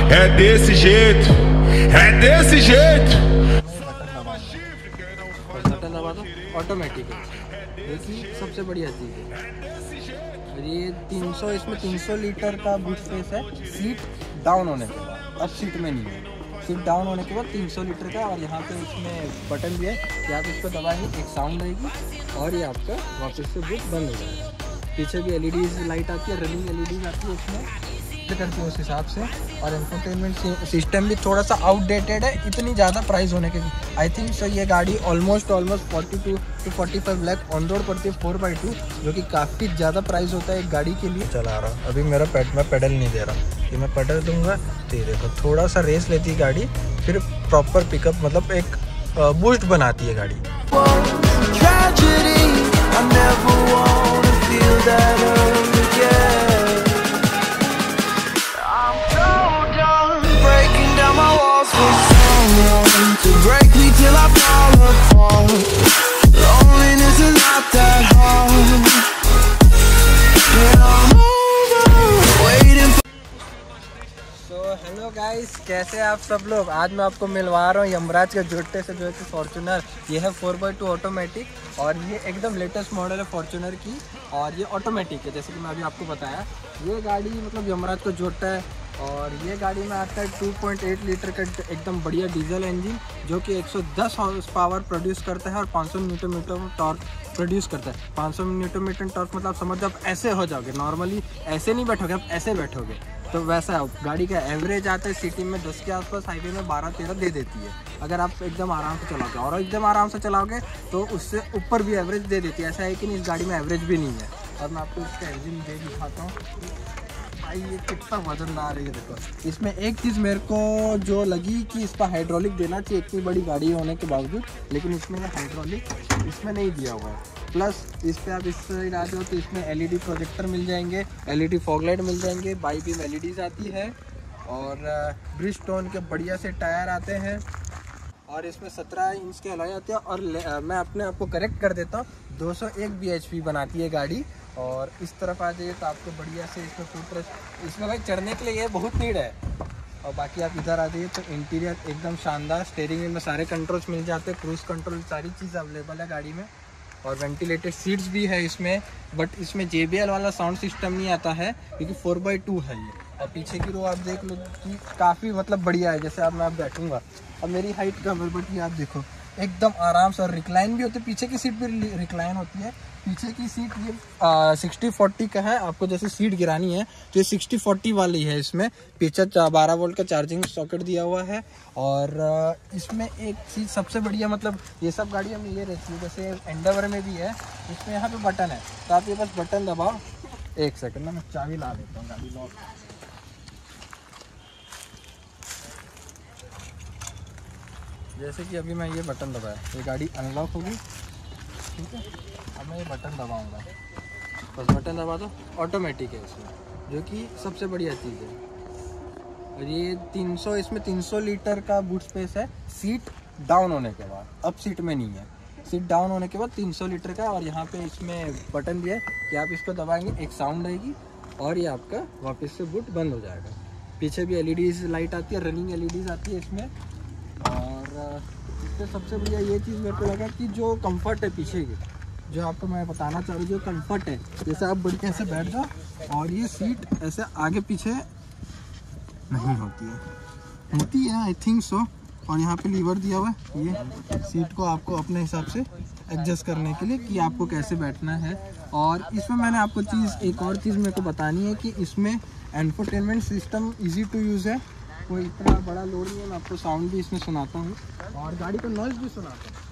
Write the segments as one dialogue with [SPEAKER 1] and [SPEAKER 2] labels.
[SPEAKER 1] É desse jeito, é desse jeito.
[SPEAKER 2] Button दबा दो, automatic है, देखिए सबसे बढ़िया चीज़ है। और ये 300, इसमें 300 लीटर का बूट स्पेस है। सीट डाउन होने के बाद, अब सीट में नहीं है, सीट डाउन होने के बाद 300 लीटर का। और यहाँ पे इसमें बटन भी है कि आप इसको दबाएंगे एक साउंड आएगी और ये आपका वापस से बूट बंद हो जाएगा। पीछे भी एलईडी लाइट आती है, रनिंग एलईडी आती है उसमें करती है उस हिसाब से। और इंफोटेनमेंट सिस्टम भी थोड़ा सा आउटडेटेड है इतनी ज़्यादा प्राइस होने के। आई थिंक सो ये गाड़ी almost 42 to 45 lakh on road पड़ती है 4x2, जो कि काफ़ी ज़्यादा प्राइस होता है एक गाड़ी के लिए। चला रहा हूँ अभी, मेरा मैं पेडल नहीं दे रहा, कि मैं पेडल दूंगा तो ये देखो थोड़ा सा रेस लेती है गाड़ी, फिर प्रॉपर पिकअप मतलब एक बूस्ट बनाती है गाड़ी।
[SPEAKER 3] To break me till I fall apart. Loneliness is not that hard. And I'm over waiting for...
[SPEAKER 2] So hello guys, कैसे आप सब लोग। आज मैं आपको मिलवा रहा हूँ यमराज के जोटे से, जो है कि फॉर्च्यूनर। ये है 4x2 ऑटोमेटिक और ये एकदम लेटेस्ट मॉडल है फॉर्च्यूनर की। और ये ऑटोमेटिक है, जैसे कि मैं अभी आपको बताया। ये गाड़ी मतलब यमराज का जोटा है और ये गाड़ी में आता है 2.8 लीटर का एकदम बढ़िया डीजल इंजन, जो कि 110 हॉर्स पावर प्रोड्यूस करता है और 500 न्यूटन मीटर टॉर्क प्रोड्यूस करता है। 500 न्यूटन मीटर टॉर्क मतलब समझ आप ऐसे हो जाओगे, नॉर्मली ऐसे नहीं बैठोगे, आप ऐसे बैठोगे तो वैसा है। गाड़ी का एवरेज आता है सिटी में 10 के आसपास, हाईवे में 12-13 दे देती है अगर आप एकदम आराम से चलाओगे। और एकदम आराम से चलाओगे तो उससे ऊपर भी एवरेज दे देती है। ऐसा है कि नहीं, इस गाड़ी में एवरेज भी नहीं है। और मैं आपको इसका इंजन दे दिखाता हूँ भाई, ये कितना वजनदार है। ये देखो, इसमें एक चीज़ मेरे को जो लगी कि इस पर हाइड्रोलिक देना चाहिए इतनी बड़ी गाड़ी होने के बावजूद, लेकिन इसमें हाइड्रोलिक इसमें नहीं दिया हुआ है। प्लस इस पर आप इस साइड आ जाओ तो इसमें एलईडी प्रोजेक्टर मिल जाएंगे, एलईडी फॉगलाइट मिल जाएंगे, बाई बीम एलईडीज आती है और ब्रिजस्टोन के बढ़िया से टायर आते हैं। और इसमें 17 इंच के अलॉय आते हैं। और मैं अपने आपको करेक्ट कर देता हूँ, 201 bhp बनाती है गाड़ी। और इस तरफ आ जाइए तो आपको बढ़िया से इसमें फुटरेस्ट, इसमें भाई चढ़ने के लिए ये बहुत नीड है। और बाकी आप इधर आ जाइए तो इंटीरियर एकदम शानदार, स्टीयरिंग में सारे कंट्रोल्स मिल जाते हैं, क्रूज कंट्रोल सारी चीज़ अवेलेबल है गाड़ी में। और वेंटिलेटेड सीट्स भी है इसमें, बट इसमें JBL वाला साउंड सिस्टम नहीं आता है क्योंकि 4x2 है ये। और पीछे की रो आप देख लो कि काफ़ी मतलब बढ़िया है। जैसे अब मैं बैठूंगा, अब मेरी हाइट कम है बट ये आप देखो एकदम आराम से। और रिक्लाइन भी होती है, पीछे की सीट भी रिक्लाइन होती है। पीछे की सीट ये 60-40 का है, आपको जैसे सीट गिरानी है तो ये 60-40 वाली है। इसमें पीछे 12 वोल्ट का चार्जिंग सॉकेट दिया हुआ है। और इसमें एक चीज़ सबसे बढ़िया, मतलब ये सब गाड़ियों में ये रहती है, जैसे एंडेवर में भी है, इसमें यहाँ पे बटन है तो आप ये बस बटन दबाओ। एक सेकंड ना, मैं चाबी ला देता हूँ गाड़ी लॉक। जैसे कि अभी मैं ये बटन दबाया, ये गाड़ी अनलॉक होगी, ठीक है। अब मैं ये बटन दबाऊंगा, बस बटन दबा दो, ऑटोमेटिक है इसमें, जो कि सबसे बढ़िया चीज़ है। और ये 300, इसमें 300 लीटर का बूट स्पेस है। सीट डाउन होने के बाद, अब सीट में नहीं है, सीट डाउन होने के बाद 300 लीटर का। और यहाँ पे इसमें बटन भी है कि आप इसको दबाएंगे एक साउंड आएगी और ये आपका वापस से बूट बंद हो जाएगा। पीछे भी एलईडीज लाइट आती है, रनिंग एलईडीज आती है इसमें। और इससे सबसे बढ़िया ये चीज़ मेरे को लगा कि जो कंफर्ट है पीछे की, जो आपको मैं बताना चाह रहा हूँ, जो कंफर्ट है, जैसे आप बढ़िया से बैठ जाओ और ये सीट ऐसे आगे पीछे नहीं होती है आई थिंक सो। और यहाँ पे लीवर दिया हुआ है, ये सीट को आपको अपने हिसाब से एडजस्ट करने के लिए कि आपको कैसे बैठना है। और इसमें मैंने आपको एक और चीज़ मेरे को बतानी है कि इसमें infotainment system easy to use है, कोई इतना बड़ा लोड नहीं है। मैं आपको साउंड भी इसमें सुनाता हूँ और गाड़ी का नॉइज़ भी सुनाता हूँ।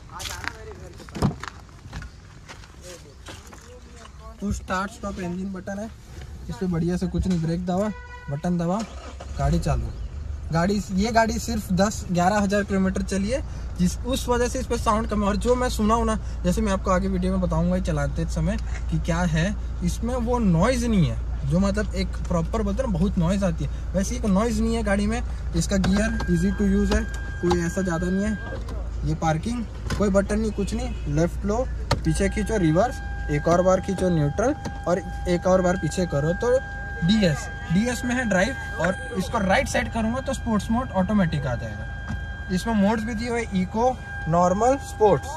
[SPEAKER 2] तो स्टार्ट स्टॉप इंजन बटन है, इसमें बढ़िया से कुछ नहीं, ब्रेक दबा, बटन दबा, गाड़ी चालू। ये गाड़ी सिर्फ 10-11 हज़ार किलोमीटर चली है, उस वजह से इस पर साउंड कम है। और जो मैं सुना हूँ ना, जैसे मैं आपको आगे वीडियो में बताऊंगा चलाते समय कि क्या है इसमें, वो नॉइज़ नहीं है जो मतलब एक प्रॉपर बोलते हैं ना, बहुत नॉइज़ आती है, वैसे एक नॉइज़ नहीं है गाड़ी में। इसका गियर इजी टू यूज़ है, कोई ऐसा ज़्यादा नहीं है। ये पार्किंग, कोई बटन नहीं, कुछ नहीं, लेफ्ट लो, पीछे खींचो रिवर्स, एक और बार खींचो न्यूट्रल, और एक और बार पीछे करो तो DS में है ड्राइव, और इसको राइट साइड करूँगा तो स्पोर्ट्स मोड ऑटोमेटिक आ जाएगा। इसमें मोड्स भी दिए हुए इको, नॉर्मल, स्पोर्ट्स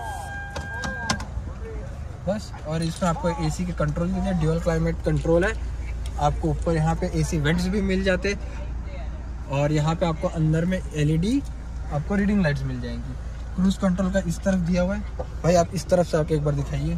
[SPEAKER 2] बस। और इसमें आपको AC के कंट्रोल भी है, ड्यूअल क्लाइमेट कंट्रोल है। आपको ऊपर यहाँ पे AC वेंट्स भी मिल जाते, और यहाँ पे आपको अंदर में LED आपको रीडिंग लाइट्स मिल जाएंगी। क्रूज कंट्रोल का इस तरफ दिया हुआ है भाई, आप इस तरफ से आके एक बार दिखाइए।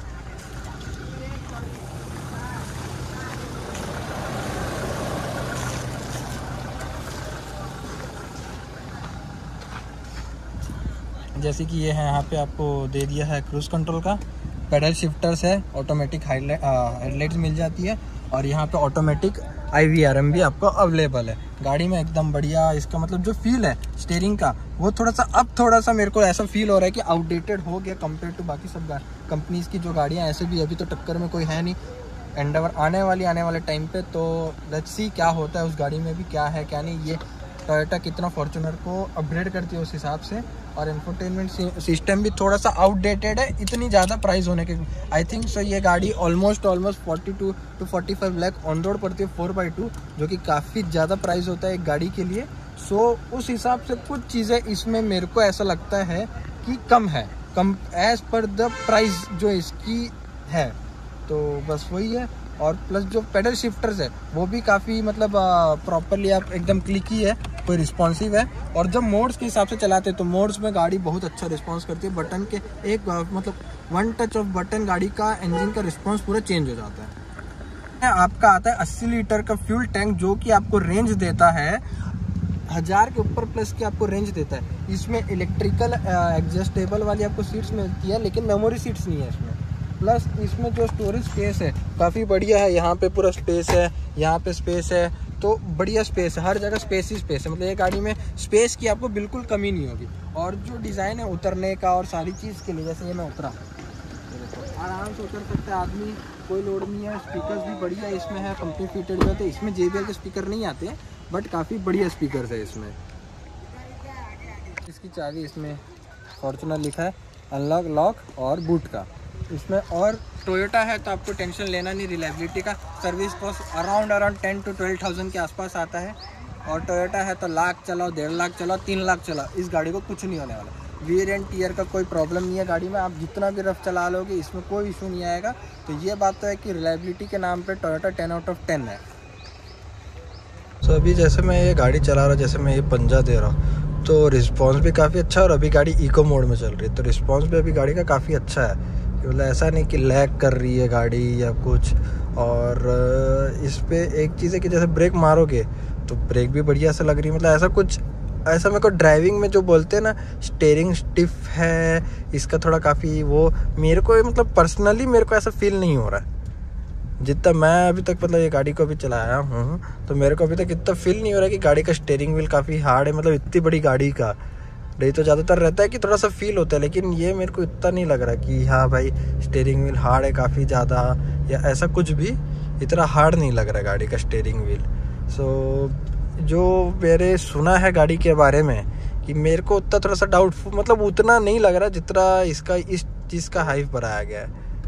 [SPEAKER 2] जैसे कि ये है, यहाँ पे आपको दे दिया है क्रूज कंट्रोल का, पेडल शिफ्टर्स है, ऑटोमेटिक हेडलाइट्स मिल जाती है, और यहाँ पे ऑटोमेटिक IVRM भी आपको अवेलेबल है गाड़ी में। एकदम बढ़िया। इसका मतलब जो फील है स्टीयरिंग का, वो थोड़ा सा मेरे को ऐसा फील हो रहा है कि आउटडेटेड हो गया कंपेयर टू बाकी सब कंपनीज की जो गाड़ियाँ। ऐसे भी अभी तो टक्कर में कोई है नहीं, एंडेवर आने वाले टाइम पे, तो लेट्स सी क्या होता है उस गाड़ी में भी, क्या है क्या नहीं। ये टोयोटा कितना फॉर्च्यूनर को अपग्रेड करती है उस हिसाब से। और इंफोटेनमेंट सिस्टम भी थोड़ा सा आउटडेटेड है इतनी ज़्यादा प्राइस होने के। आई थिंक सो ये गाड़ी almost 42 to 45 lakh on road पड़ती है 4x2, जो कि काफ़ी ज़्यादा प्राइस होता है एक गाड़ी के लिए। सो उस हिसाब से कुछ चीज़ें इसमें मेरे को ऐसा लगता है कि कम एज पर द प्राइस जो इसकी है। तो बस वही है। और प्लस जो पेडल शिफ्टर्स है वो भी काफ़ी मतलब प्रॉपरली आप एकदम क्लिकी है, कोई रिस्पॉन्सिव है। और जब मोड्स के हिसाब से चलाते हैं तो मोड्स में गाड़ी बहुत अच्छा रिस्पॉन्स करती है। बटन के एक मतलब वन टच ऑफ बटन गाड़ी का इंजन का रिस्पॉन्स पूरा चेंज हो जाता है। आपका आता है 80 लीटर का फ्यूल टैंक, जो कि आपको रेंज देता है 1000 के ऊपर प्लस की आपको रेंज देता है। इसमें इलेक्ट्रिकल एडजस्टेबल वाली आपको सीट्स मिलती है, लेकिन मेमोरी सीट्स नहीं है इसमें। प्लस इसमें जो स्टोरेज स्पेस है काफ़ी बढ़िया है। यहाँ पे पूरा स्पेस है, यहाँ पे स्पेस है, तो बढ़िया स्पेस है, हर जगह स्पेस ही स्पेस है। मतलब ये गाड़ी में स्पेस की आपको बिल्कुल कमी नहीं होगी। और जो डिज़ाइन है उतरने का और सारी चीज़ के लिए, जैसे ये मैं उतरा, आराम से उतर सकता है आदमी, कोई लोड नहीं है। स्पीकर्स भी बढ़िया इसमें है, कंपनी फिटेड होते हैं। इसमें JBL के स्पीकर नहीं आते हैं, बट काफ़ी बढ़िया स्पीकर्स है इसमें। इसकी चाबी इसमें फॉर्च्यूनर लिखा है, अनलॉक, लॉक और बूट का इसमें। और टोयोटा है तो आपको टेंशन लेना नहीं रिलायबिलिटी का। सर्विस कॉस्ट अराउंड 10 to 12,000 के आसपास आता है। और टोयोटा है तो लाख चलाओ, 1.5 लाख चलाओ, 3 लाख चलाओ, इस गाड़ी को कुछ नहीं होने वाला। वियर एंड टीयर का कोई प्रॉब्लम नहीं है गाड़ी में। आप जितना भी रफ चला लोगे इसमें कोई इशू नहीं आएगा। तो ये बात तो है कि रिलायबिलिटी के नाम पर टोयोटा 10 out of 10 है।
[SPEAKER 4] तो अभी जैसे मैं ये गाड़ी चला रहा, जैसे मैं ये पंजा दे रहा हूँ, तो रिस्पॉन्स भी काफ़ी अच्छा है। और अभी गाड़ी इको मोड में चल रही है, तो रिस्पॉन्स भी अभी गाड़ी का काफ़ी अच्छा है। मतलब ऐसा नहीं कि लैग कर रही है गाड़ी या कुछ। और इस पे एक चीज़ है कि जैसे ब्रेक मारोगे तो ब्रेक भी बढ़िया से लग रही है। मतलब ऐसा मेरे को ड्राइविंग में जो बोलते हैं ना, स्टीयरिंग स्टिफ है इसका थोड़ा काफ़ी, वो मेरे को मतलब पर्सनली मेरे को ऐसा फील नहीं हो रहा है। जितना मैं अभी तक मतलब ये गाड़ी को अभी चलाया हूँ, तो मेरे को अभी तक इतना फील नहीं हो रहा है कि गाड़ी का स्टीयरिंग व्हील काफ़ी हार्ड है। मतलब इतनी बड़ी गाड़ी का नहीं तो ज़्यादातर रहता है कि थोड़ा सा फील होता है, लेकिन ये मेरे को इतना नहीं लग रहा कि हाँ भाई स्टीयरिंग व्हील हार्ड है काफ़ी ज़्यादा, या ऐसा कुछ भी इतना हार्ड नहीं लग रहा गाड़ी का स्टीयरिंग व्हील। सो जो मेरे सुना है गाड़ी के बारे में कि मेरे को उतना थोड़ा सा डाउटफुल, मतलब उतना नहीं लग रहा जितना इसका इस चीज़ का हाइप बनाया गया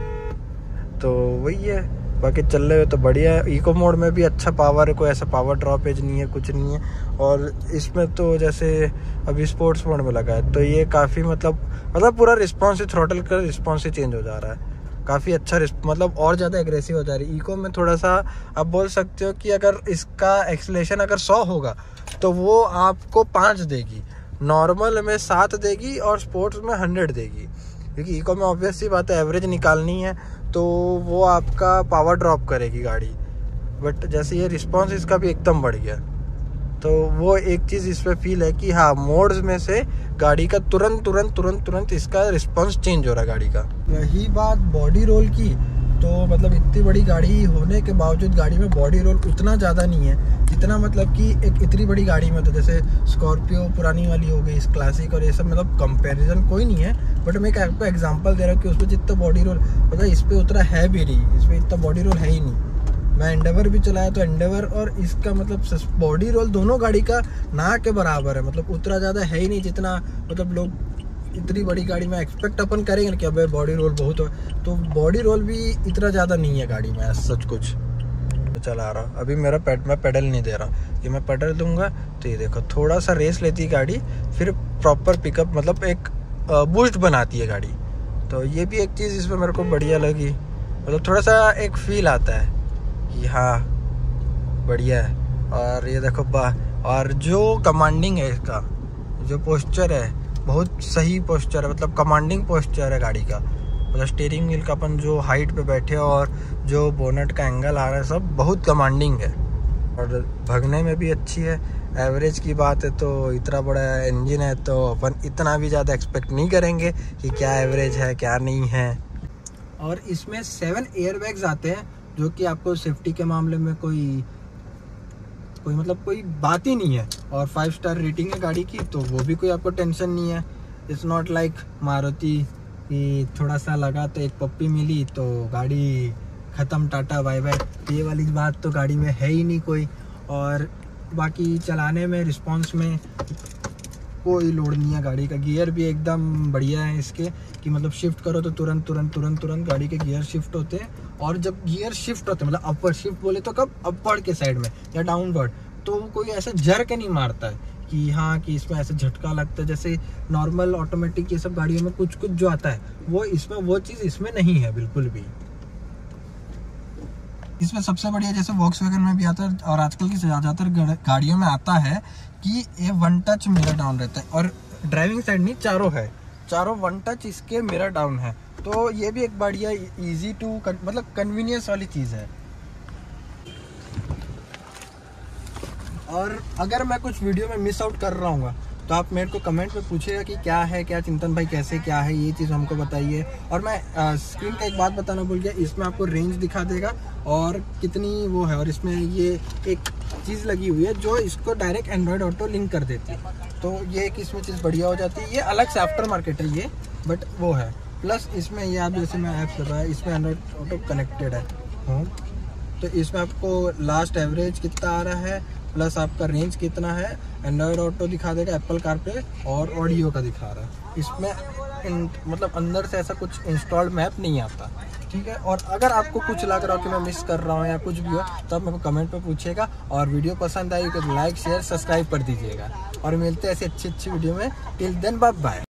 [SPEAKER 4] है। तो वही है, बाकी चल रहे हुए तो बढ़िया है। इको मोड में भी अच्छा पावर है, कोई ऐसा पावर ड्रॉपेज नहीं है, कुछ नहीं है। और इसमें तो जैसे अभी स्पोर्ट्स मोड में लगा है तो ये काफ़ी मतलब पूरा रिस्पॉन्स ही, थ्रॉटल का रिस्पॉन्स ही चेंज हो जा रहा है, काफ़ी अच्छा मतलब और ज़्यादा एग्रेसिव हो जा रही है। इको में थोड़ा सा आप बोल सकते हो कि अगर इसका एक्सीलरेशन अगर 100 होगा तो वो आपको 5 देगी, नॉर्मल में 7 देगी और स्पोर्ट्स में 100 देगी। क्योंकि इको में ऑब्वियस सी बात है एवरेज निकालनी है, तो वो आपका पावर ड्रॉप करेगी गाड़ी। बट जैसे ये रिस्पॉन्स इसका भी एकदम बढ़ गया, तो वो एक चीज़ इसमें फील है कि हाँ मोड्स में से गाड़ी का तुरंत इसका रिस्पॉन्स चेंज हो रहा है गाड़ी का।
[SPEAKER 2] रही बात बॉडी रोल की, तो मतलब इतनी बड़ी गाड़ी होने के बावजूद गाड़ी में बॉडी रोल उतना ज़्यादा नहीं है जितना मतलब कि एक इतनी बड़ी गाड़ी में, तो जैसे स्कॉर्पियो पुरानी वाली हो गई, इस क्लासिक और ये सब, मतलब कंपैरिजन कोई नहीं है। बट मैं आपको एग्जांपल दे रहा हूँ कि उसमें जितना बॉडी रोल मतलब इस पर उतना है भी नहीं, इस पर इतना बॉडी रोल है ही नहीं। मैं एंडेवर भी चलाया तो एंडेवर और इसका मतलब बॉडी रोल दोनों गाड़ी का ना के बराबर है, मतलब उतना ज़्यादा है ही नहीं जितना मतलब लोग इतनी बड़ी गाड़ी में एक्सपेक्ट अपन करेंगे कि अबे बॉडी रोल बहुत हो, तो बॉडी रोल भी इतना ज़्यादा नहीं है गाड़ी में सच कुछ।
[SPEAKER 4] चला रहा हूँ। अभी मेरा मैं पेडल नहीं दे रहा, ये मैं पेडल दूंगा तो ये देखो थोड़ा सा रेस लेती है गाड़ी, फिर प्रॉपर पिकअप मतलब एक बूस्ट बनाती है गाड़ी। तो ये भी एक चीज़ इसमें मेरे को बढ़िया लगी, मतलब थोड़ा सा एक फील आता है कि हाँ बढ़िया है। और ये देखो और जो कमांडिंग है इसका, जो पोस्चर है बहुत सही पोस्चर है, मतलब कमांडिंग पोस्चर है गाड़ी का। मतलब स्टीयरिंग व्हील का अपन जो हाइट पे बैठे और जो बोनट का एंगल आ रहा है सब बहुत कमांडिंग है। और भगने में भी अच्छी है। एवरेज की बात है तो इतना बड़ा इंजन है तो अपन इतना भी ज़्यादा एक्सपेक्ट नहीं करेंगे कि क्या एवरेज है क्या नहीं है।
[SPEAKER 2] और इसमें 7 एयरबैग्स आते हैं, जो कि आपको सेफ्टी के मामले में कोई बात ही नहीं है। और 5 स्टार रेटिंग है गाड़ी की, तो वो भी कोई आपको टेंशन नहीं है। इट्स नॉट लाइक मारुति कि थोड़ा सा लगा तो एक पप्पी मिली तो गाड़ी ख़त्म, टाटा बाय बाय। ये वाली बात तो गाड़ी में है ही नहीं कोई। और बाकी चलाने में रिस्पॉन्स में कोई लोड नहीं है गाड़ी का। गियर भी एकदम बढ़िया है इसके कि मतलब शिफ्ट करो तो तुरंत गाड़ी के गियर शिफ्ट होते हैं। और जब गियर शिफ्ट होते हैं मतलब अपवर्ड शिफ्ट बोले तो कब, अपवर्ड के साइड में या डाउनवर्ड, तो कोई ऐसे झरके नहीं मारता है कि हाँ कि इसमें ऐसे झटका लगता है जैसे नॉर्मल ऑटोमेटिक ये सब गाड़ियों में कुछ जो आता है वो इसमें वो चीज़ इसमें नहीं है बिल्कुल भी। इसमें सबसे बढ़िया जैसे वॉक्सवैगन में भी आता है और आजकल की ज़्यादातर गाड़ियों में आता है कि ये 1 टच मिरर डाउन रहता है। और ड्राइविंग साइड नहीं, चारों 1 टच इसके मिरर डाउन है। तो ये भी एक बढ़िया इजी टू मतलब कन्वीनियंस वाली चीज़ है। और अगर मैं कुछ वीडियो में मिस आउट कर रहा हूँ तो आप मेरे को कमेंट में पूछिएगा कि क्या है, क्या चिंतन भाई कैसे क्या है, ये चीज़ हमको बताइए। और मैं स्क्रीन का एक बात बताना भूल गया, इसमें आपको रेंज दिखा देगा और कितनी वो है। और इसमें ये एक चीज़ लगी हुई है जो इसको डायरेक्ट एंड्रॉयड ऑटो लिंक कर देती है, तो ये एक इसमें चीज़ बढ़िया हो जाती है। ये अलग से आफ्टर मार्केट है ये, बट वो है। प्लस इसमें ये आप जैसे मैं ऐप्स बताया, इसमें एंड्रॉयड ऑटो कनेक्टेड है तो इसमें आपको लास्ट एवरेज कितना आ रहा है, प्लस आपका रेंज कितना है, एंड्रॉयड ऑटो दिखा देगा, एप्पल कारप्ले और ऑडियो का दिखा रहा है। इसमें मतलब अंदर से ऐसा कुछ इंस्टॉल्ड मैप नहीं आता, ठीक है। और अगर आपको कुछ लग रहा हो कि मैं मिस कर रहा हूँ या कुछ भी हो तो आप मेरे को कमेंट में पूछिएगा। और वीडियो पसंद आई तो लाइक शेयर सब्सक्राइब कर दीजिएगा। और मिलते हैं ऐसी अच्छी वीडियो में। Till then bye bye.